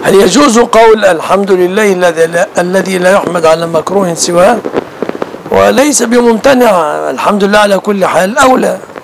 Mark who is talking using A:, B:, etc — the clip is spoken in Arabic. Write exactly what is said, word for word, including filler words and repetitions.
A: هل يجوز قول الحمد لله الذي لا, الذي لا يحمد على مكروه سواه؟ وليس بممتنع، الحمد لله على كل حال أولى.